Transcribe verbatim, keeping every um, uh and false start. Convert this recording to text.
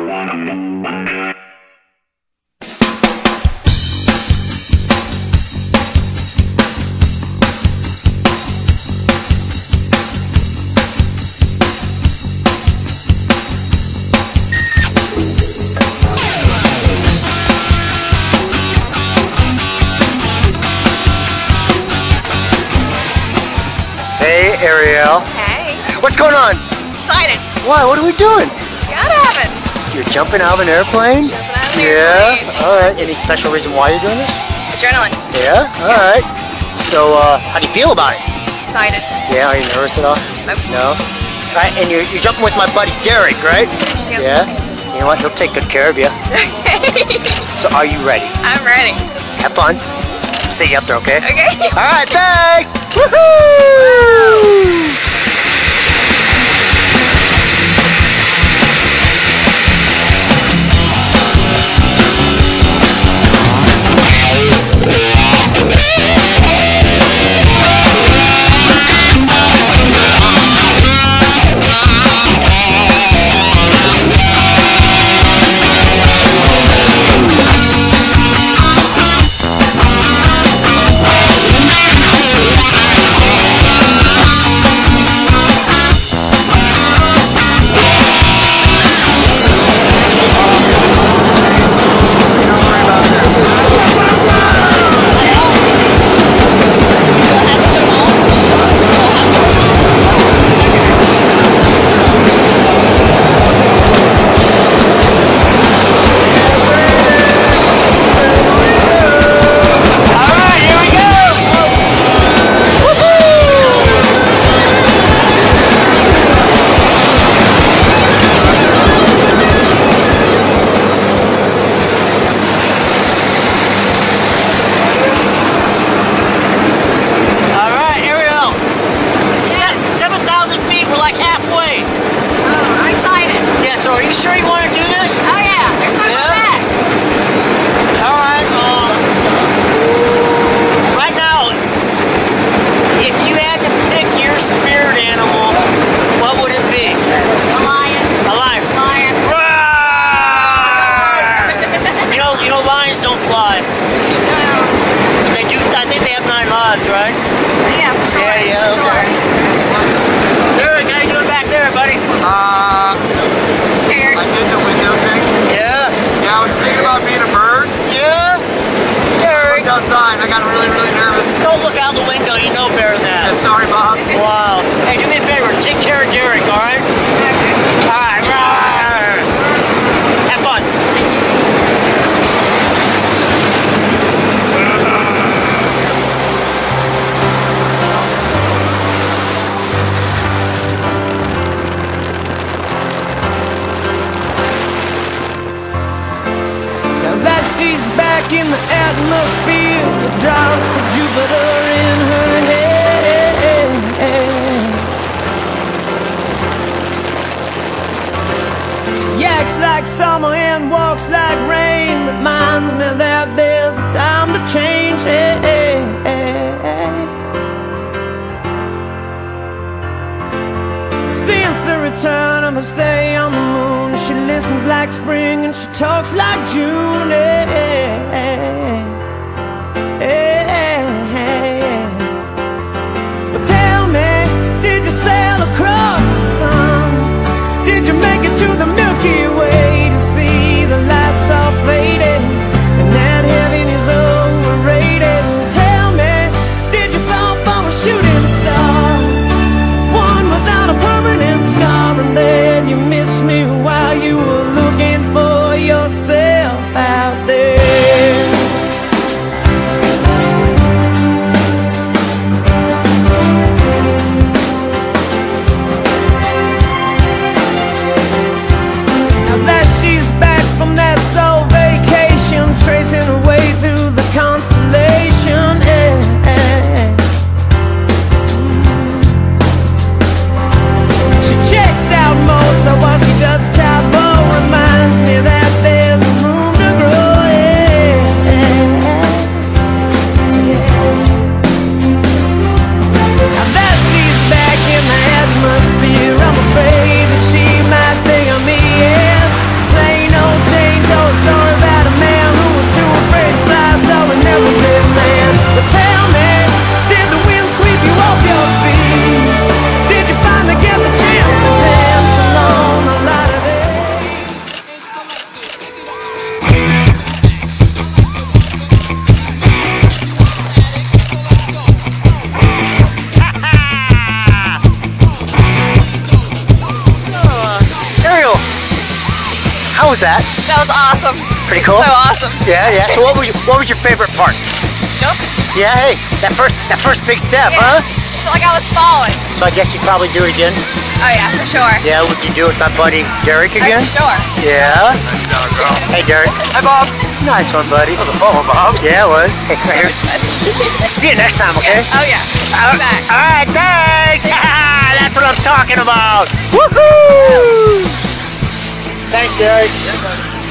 Hey, Ariel. Hey. What's going on? Excited. Why? What are we doing? Skydiving. You're jumping out of an airplane? Jumping out of an yeah. airplane. All right. Any special reason why you're doing this? Adrenaline. Yeah. All right. So, uh, how do you feel about it? Excited. Yeah. Are you nervous at all? Nope. No. All right. And you're you're jumping with my buddy Derek, right? Yep. Yeah. You know what? He'll take good care of you. So, are you ready? I'm ready. Have fun. See you up there, okay? Okay. All right. Thanks. Woohoo! Right? Yeah, for sure. Yeah, yeah, for okay. Sure. Derek, how you doing back there, buddy? Uh, Scared? I did the window thing. Yeah? Yeah, I was thinking about being a bird. Yeah? I looked outside and I got really, really nervous. Don't look out the window, you know better than that. Yeah, sorry, Bob. Wow. Hey, do me a favor, take care of Derek, alright? Okay. Alright, right. Have fun. She's back in the atmosphere, the drops of Jupiter in her head. She acts like summer and walks like rain, reminds me that there's a time to change. Since the return of her stay on the moon, she listens like spring and she talks like June. Hey, hey, hey. Well, tell me, did you sail across the sun? Did you make it to the Milky Way to see the lights all faded and that heaven is overrated? Tell me, did you fall for a shooting star, one without a permanent scar, and then you missed me while you were looking for yourself out there? How was that? That was awesome. Pretty cool? So awesome. Yeah, yeah. So what was your, what was your favorite part? Jump. Yeah, hey, that first that first big step, Yeah. huh? Felt like I was falling. So I guess you'd probably do it again. Oh yeah, for sure. Yeah, would you do it with my buddy Derek Oh, again? for sure. Yeah. Nice job, girl. Hey, Derek. Hi, Bob. Nice one, buddy. The phone, Bob. Yeah, it was. Hey, So right here. much fun. See you next time, okay? Oh yeah. All I'm back. right, thanks. That's what I'm talking about. Woohoo! Thanks, Derek.